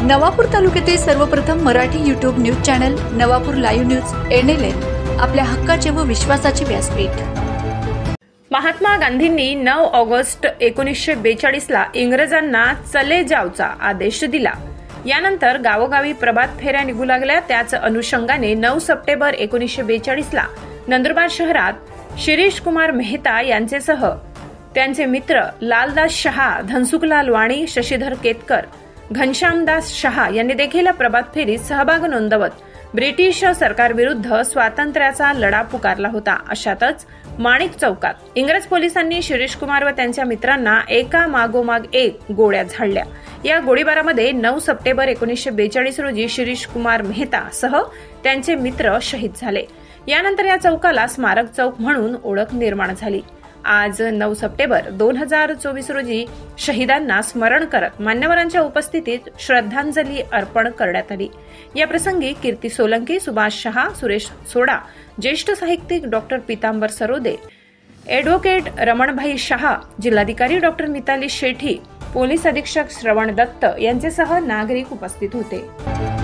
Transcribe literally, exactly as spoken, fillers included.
नवापूर तालुक्यातील सर्वप्रथम Marathi YouTube news channel Navapur live news N L N आपल्या हक्काचे व विश्वासाचे व्यासपीठ। महात्मा गांधींनी नऊ ऑगस्ट एकोणीसशे बेचाळीस ला इंग्रजांना चले जावचा आदेश दिला। यानंतर गावोगावी प्रभात फेऱ्या निघू लागल्या। त्याच अनुषंगाने नऊ सप्टेंबर एकोणीसशे बेचाळीस ला नंदुरबार शहरात शिरीष कुमार मेहता यांचेसह त्यांचे मित्र लालदास शहा, धनसुखलाल वाणी, शशीधर केतकर, घनश्यामदास शहा यांनी देखील प्रभात फेरीत सहभाग नोंदवत ब्रिटिश सरकारविरुद्ध स्वातंत्र्याचा लढा पुकारला होता। अशातच माणिक चौकात इंग्रज पोलिसांनी शिरीष कुमार व त्यांच्या मित्रांना एका मागोमाग एक गोळ्या झाडल्या। या गोळीबारामध्ये नऊ सप्टेंबर एकोणीसशे बेचाळीस रोजी शिरीष कुमार मेहता सह त्यांचे मित्र शहीद झाले। यानंतर या चौकाला स्मारक चौक म्हणून ओळख निर्माण झाली। आज नऊ सप्टेंबर दोन हजार चोवीस रोजी शहीदांना स्मरण करत मान्यवरांच्या उपस्थितीत श्रद्धांजली अर्पण करण्यात आली। या प्रसंगी कीर्ती सोलंकी, सुभाष शहा, सुरेश सोडा, ज्येष्ठ साहित्यिक डॉक्टर पीतांबर सरोदे, ॲडव्होकेट रमणभाई शहा, जिल्हाधिकारी डॉक्टर मिताली शेठी, पोलीस अधीक्षक श्रवण दत्त यांच्यासह नागरिक उपस्थित होते।